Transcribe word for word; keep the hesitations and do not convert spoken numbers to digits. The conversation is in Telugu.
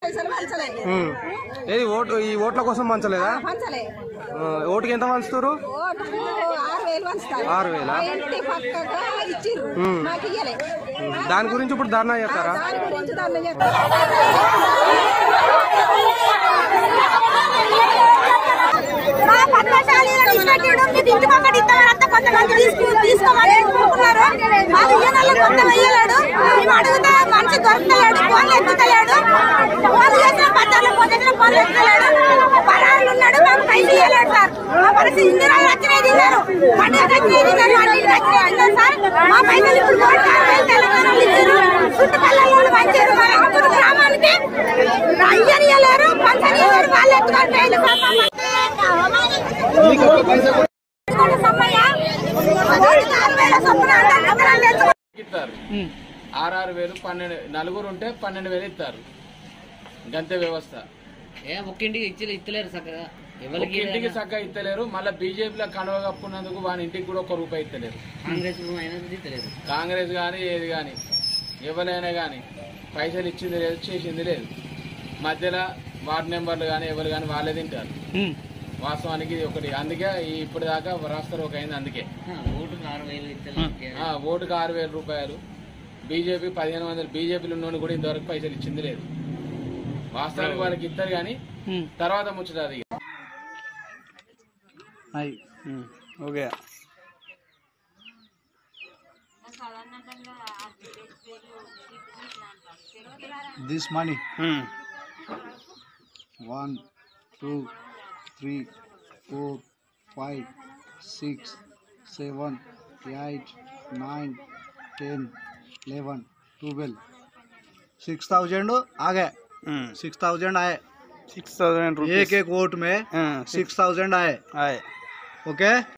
ఏది ఓటు ఈ ఓట్ల కోసం పంచలేదా? ఓటుకి ఎంత పంచుతారు? ఆరు వేల. దాని గురించి ఇప్పుడు ధర్నా చేస్తారా? తీసుకోమని మాకు ఈ నెల కొంత వెయ్యలేడు, మేము అడుగుతా మనిషి దొరుకుతలేడు, ఫోన్లు ఎత్తుతలేడు, ఫోన్లు చేసిన పద్దాలు పొద్దున ఫోన్లు ఎత్తుతలేడు, పరారులు ఉన్నాడు, మాకు పైసలు ఇవ్వలేడు సార్. మా పరిస్థితి ఇన్ని రోజులు వచ్చినాయి తిన్నారు, పండుగ వచ్చినాయి తిన్నారు, అన్నింటికి వచ్చినాయి తిన్నారు సార్. మా పైసలు ఇప్పుడు తెలంగాణలో ఇచ్చారు, చుట్టుపక్కల పంచారు, మా అప్పుడు గ్రామానికి అయ్యని ఇవ్వలేరు, పంచని ఇవ్వలేరు, వాళ్ళు ఎత్తుకొని ఆరు వేలు పన్నెండు నలుగురు ఉంటే పన్నెండు వేలు ఇస్తారు. గంతే వ్యవస్థ. ఒక్కింటికి ఇచ్చలేరు చక్కగా, ఇంటికి చక్కగా ఇస్తలేరు. మళ్ళీ బీజేపీలో కనువ కప్పున్నందుకు వాని ఇంటికి కూడా ఒక రూపాయి ఇస్తలేరు. కాంగ్రెస్ కాంగ్రెస్ గాని ఏది గాని ఎవరైనా గాని పైసలు ఇచ్చింది లేదు, చేసింది లేదు. మధ్యలో వార్డు మెంబర్లు గాని ఎవరు గాని వాళ్ళే తింటారు. వాస్తవానికి ఇది ఒకటి. అందుకే ఇప్పుడు దాకా రాస్తారు ఒక అయింది. అందుకే ఓటుకు ఆరు వేల రూపాయలు బీజేపీ పదిహేను వందలు బీజేపీలో ఉన్నోని కూడా ఇంతవరకు పైసలు ఇచ్చింది లేదు. వాస్తవానికి వాళ్ళకి ఇస్తారు కానీ తర్వాత ముచ్చటది. Okay this money hmm. one two three four five six seven eight nine ten eleven twelve six thousand आ गए सिक्स थाउजेंड आए सिक्स थाउजेंड एक एक वोट में सिक्स थाउजेंड आए आए ओके।